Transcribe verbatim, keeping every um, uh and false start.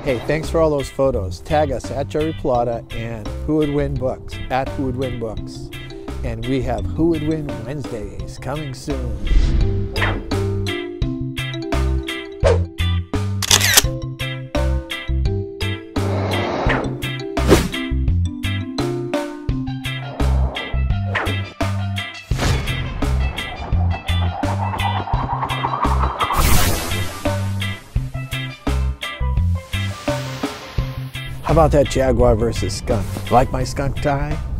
Hey, thanks for all those photos. Tag us at Jerry Pallotta and Who Would Win Books, at Who Would Win Books. And we have Who Would Win Wednesdays coming soon. How about that Jaguar versus skunk? Like my skunk tie?